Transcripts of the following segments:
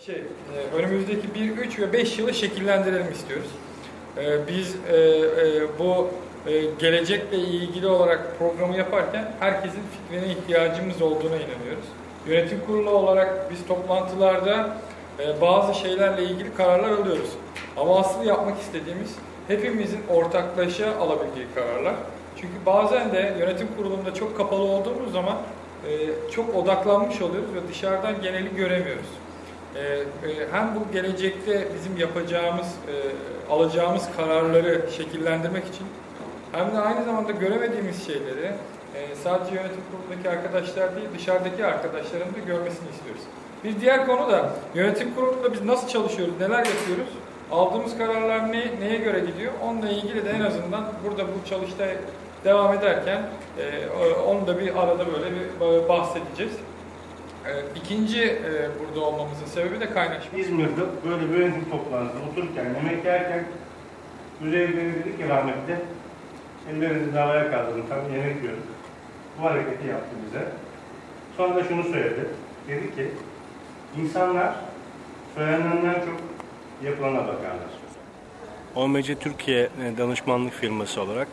Önümüzdeki 1, 3 ve 5 yılı şekillendirelim istiyoruz. Biz bu gelecekle ilgili olarak programı yaparken herkesin fikrine ihtiyacımız olduğuna inanıyoruz. Yönetim kurulu olarak biz toplantılarda bazı şeylerle ilgili kararlar alıyoruz. Ama asıl yapmak istediğimiz hepimizin ortaklaşa alabildiği kararlar. Çünkü bazen de yönetim kurulunda çok kapalı olduğumuz zaman çok odaklanmış oluyoruz ve dışarıdan geneli göremiyoruz. Hem bu gelecekte bizim yapacağımız, alacağımız kararları şekillendirmek için hem de aynı zamanda göremediğimiz şeyleri sadece yönetim kurulundaki arkadaşlar değil, dışarıdaki arkadaşların da görmesini istiyoruz. Bir diğer konu da yönetim kurulunda biz nasıl çalışıyoruz, neler yapıyoruz, aldığımız kararlar neye göre gidiyor, onunla ilgili de en azından burada bu çalışta devam ederken onu da bir arada böyle bir bahsedeceğiz. İkinci burada olmamızın sebebi de kaynaşma. İzmir'de böyle bir yönetim toplantısında otururken, yemek yerken Üzeyir Bey dedi ki rahmetli, ellerinizi havaya kaldırın, tam yemek yiyoruz. Bu hareketi yaptı bize. Sonra da şunu söyledi. Dedi ki, insanlar söylenenden çok yapılana bakarlar. OMC Türkiye danışmanlık firması olarak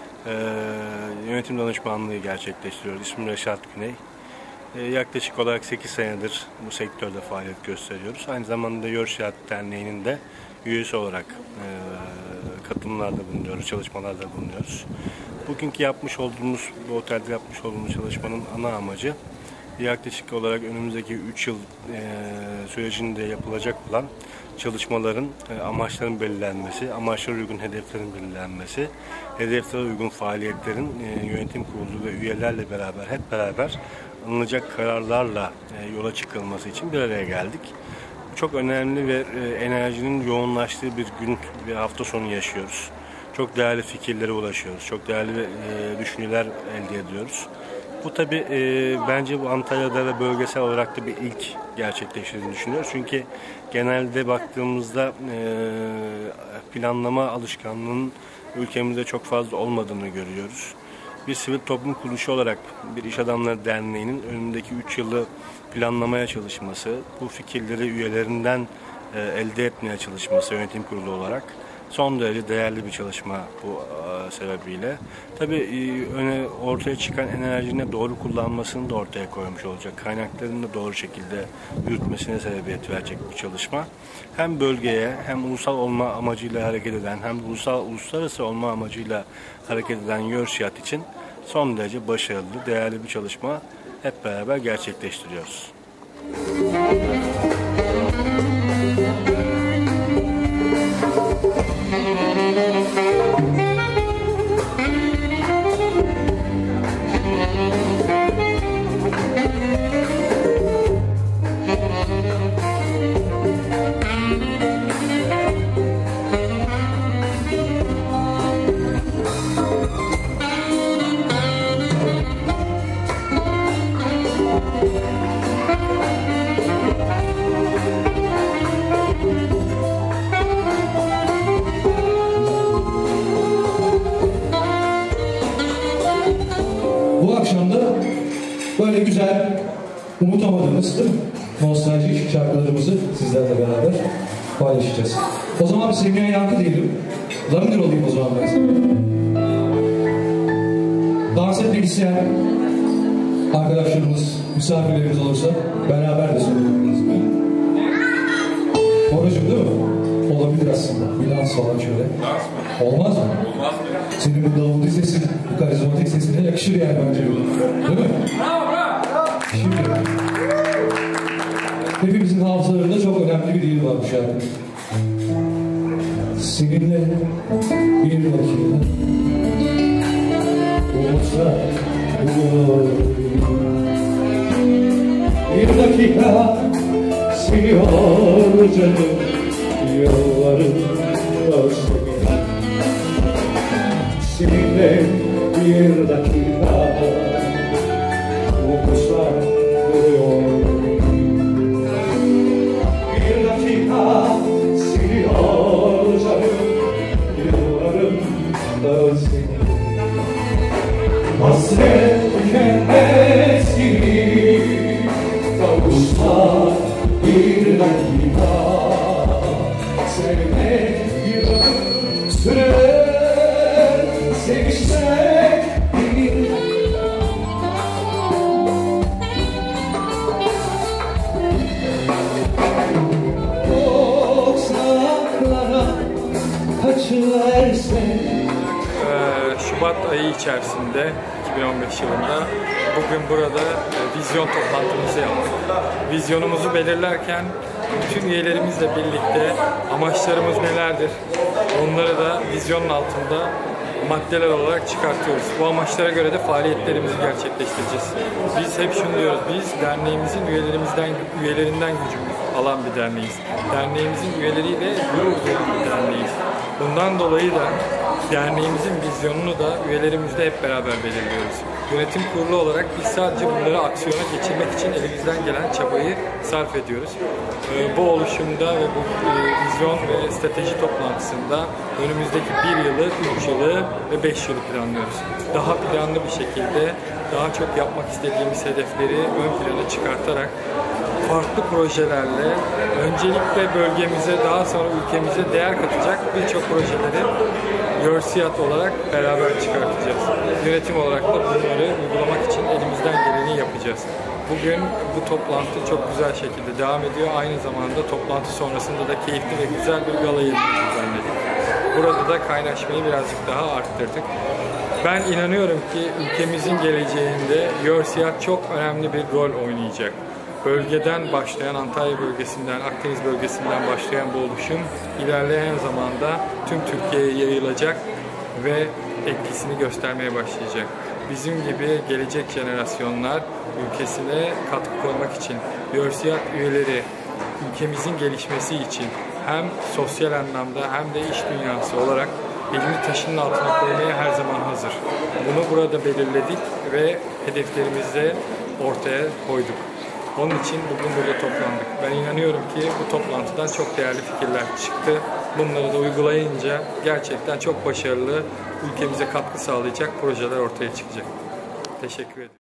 yönetim danışmanlığı gerçekleştiriyoruz. İsmim Reşat Güney. Yaklaşık olarak 8 senedir bu sektörde faaliyet gösteriyoruz. Aynı zamanda Yörşihat Derneği'nin de üyesi olarak katılımlarda bulunuyoruz, çalışmalarda bulunuyoruz. Bugünkü yapmış olduğumuz, bu otelde yapmış olduğumuz çalışmanın ana amacı yaklaşık olarak önümüzdeki 3 yıl sürecinde yapılacak olan çalışmaların, amaçların belirlenmesi, amaçlara uygun hedeflerin belirlenmesi, hedeflere uygun faaliyetlerin yönetim kurulu ve üyelerle beraber, hep beraber alınacak kararlarla yola çıkılması için bir araya geldik. Çok önemli ve enerjinin yoğunlaştığı bir gün ve hafta sonu yaşıyoruz. Çok değerli fikirlere ulaşıyoruz, çok değerli düşünceler elde ediyoruz. Bu tabi bence bu Antalya'da ve bölgesel olarak da bir ilk gerçekleştiğini düşünüyoruz. Çünkü genelde baktığımızda planlama alışkanlığının ülkemizde çok fazla olmadığını görüyoruz. Bir sivil toplum kuruluşu olarak bir iş adamları derneğinin önündeki 3 yılı planlamaya çalışması, bu fikirleri üyelerinden elde etmeye çalışması yönetim kurulu olarak son derece değerli bir çalışma bu sebebiyle. Tabii ortaya çıkan enerjinin doğru kullanmasını da ortaya koymuş olacak. Kaynaklarını da doğru şekilde yürütmesine sebebiyet verecek bir çalışma. Hem bölgeye hem ulusal olma amacıyla hareket eden hem uluslararası olma amacıyla hareket eden Yörşihat için son derece başarılı, değerli bir çalışma hep beraber gerçekleştiriyoruz. Bu akşam da böyle güzel, unutamadığımız nostaljik şarkılarımızı sizlerle beraber paylaşacağız. O zaman bir Semih'e yankı diyelim. Lamir olayım o zaman ben. Dans etmek isteyen arkadaşlarımız, misafirlerimiz olursa beraber de söyleyebiliriz. Oracım değil mi? Olabilir aslında. Bir dans falan şöyle. Dans mı? Olmaz mı? Olmaz mı? Senin bu davulcu sesin, bu karizmatik sesine yakışır yani bence bu. Değil mi? Bravo, bravo. Şimdi hepimizin hafızalarında çok önemli bir yeri var bu şarkı. Seninle bir dakika olsa bir dakika siliyor canım yılların özlemi. Seninle bir dakika okuşlar duruyor. Bir dakika siliyor canım yılların özlemi. Hasret tükenmez gibi kavuşlar bir dakika. Sevmek bir ömür sürer, sevişmek değil. O uzaklara kaçıversen. Şubat ayı içerisinde 2015 yılında bugün burada vizyon toplantımızı yaptık. Vizyonumuzu belirlerken bütün üyelerimizle birlikte amaçlarımız nelerdir? Onları da vizyonun altında maddeler olarak çıkartıyoruz. Bu amaçlara göre de faaliyetlerimizi gerçekleştireceğiz. Biz hep şunu diyoruz, biz derneğimizin üyelerinden gücü alan bir derneğiz. Derneğimizin üyeleriyle gurur duyan bir derneğiz. Bundan dolayı da derneğimizin vizyonunu da üyelerimizle hep beraber belirliyoruz. Yönetim kurulu olarak biz sadece bunları aksiyona geçirmek için elimizden gelen çabayı sarf ediyoruz. Bu oluşumda ve bu vizyon ve strateji toplantısında önümüzdeki 1 yılı, 3 yılı ve 5 yılı planlıyoruz. Daha planlı bir şekilde daha çok yapmak istediğimiz hedefleri ön plana çıkartarak farklı projelerle öncelikle bölgemize, daha sonra ülkemize değer katacak birçok projeleri YÖRSİAD olarak beraber çıkartacağız. Yönetim olarak da bunları uygulamak için elimizden geleni yapacağız. Bugün bu toplantı çok güzel şekilde devam ediyor. Aynı zamanda toplantı sonrasında da keyifli ve güzel bir gala yemeği düzenledik. Burada da kaynaşmayı birazcık daha arttırdık. Ben inanıyorum ki ülkemizin geleceğinde YÖRSİAD çok önemli bir rol oynayacak. Bölgeden başlayan, Antalya bölgesinden, Akdeniz bölgesinden başlayan bu oluşum ilerleyen zamanda tüm Türkiye'ye yayılacak ve etkisini göstermeye başlayacak. Bizim gibi gelecek jenerasyonlar ülkesine katkı koymak için, YÖRSİAD üyeleri ülkemizin gelişmesi için hem sosyal anlamda hem de iş dünyası olarak elini taşının altına koymaya her zaman hazır. Bunu burada belirledik ve hedeflerimizi ortaya koyduk. Onun için bugün burada toplandık. Ben inanıyorum ki bu toplantıdan çok değerli fikirler çıktı. Bunları da uygulayınca gerçekten çok başarılı, ülkemize katkı sağlayacak projeler ortaya çıkacak. Teşekkür ederim.